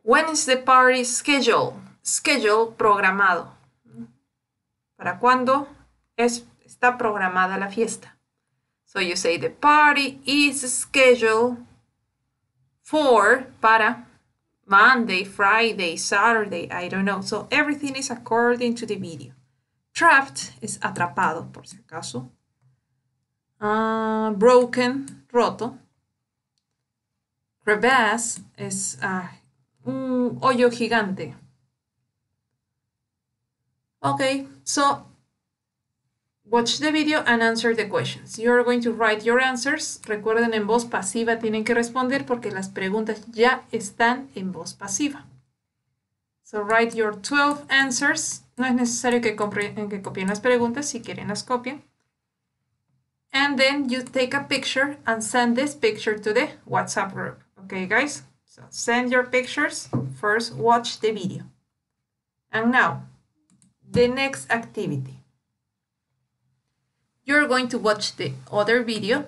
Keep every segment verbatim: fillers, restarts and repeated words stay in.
When is the party scheduled? Schedule, programado. ¿Para cuándo es, está programada la fiesta? So you say the party is scheduled for, para, Monday, Friday, Saturday, I don't know. So everything is according to the video. Trapped es atrapado, por si acaso. Uh, broken, roto. Crevasse es uh, un hoyo gigante. Okay, so watch the video and answer the questions. You're going to write your answers. Recuerden, en voz pasiva tienen que responder porque las preguntas ya están en voz pasiva. So write your twelve answers. No es necesario que, que copien las preguntas. Si quieren, las copien. And then you take a picture and send this picture to the WhatsApp group. Okay, guys? So send your pictures. First, watch the video. And now, the next activity. You're going to watch the other video.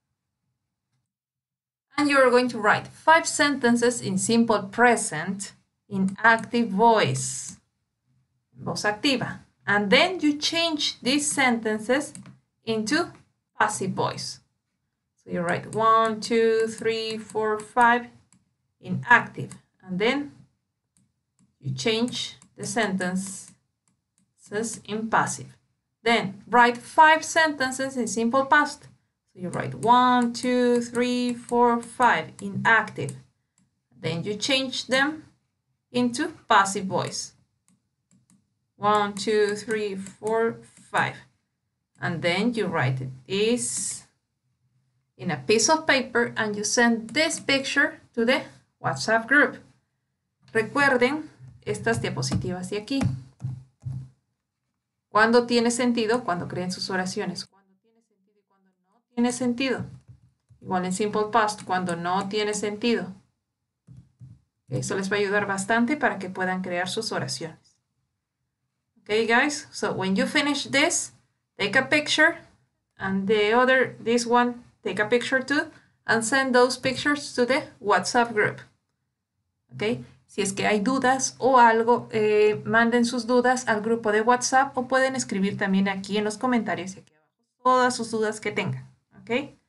And you're going to write five sentences in simple present in active voice. Voz activa. And then you change these sentences into passive voice. So you write one, two, three, four, five in active. And then you change the sentences in passive. Then write five sentences in simple past. So you write one, two, three, four, five in active. Then you change them into passive voice. One, two, three, four, five. And then you write this in a piece of paper and you send this picture to the WhatsApp group. Recuerden estas diapositivas de aquí. ¿Cuándo tiene sentido? Cuando creen sus oraciones. ¿Cuándo tiene sentido y cuándo no tiene sentido? Igual en simple past, cuando no tiene sentido. Eso les va a ayudar bastante para que puedan crear sus oraciones. Okay, guys? So when you finish this, take a picture, and the other, this one, take a picture too, and send those pictures to the WhatsApp group. Okay? Si es que hay dudas o algo, eh, manden sus dudas al grupo de WhatsApp o pueden escribir también aquí en los comentarios y aquí abajo todas sus dudas que tengan. Okay?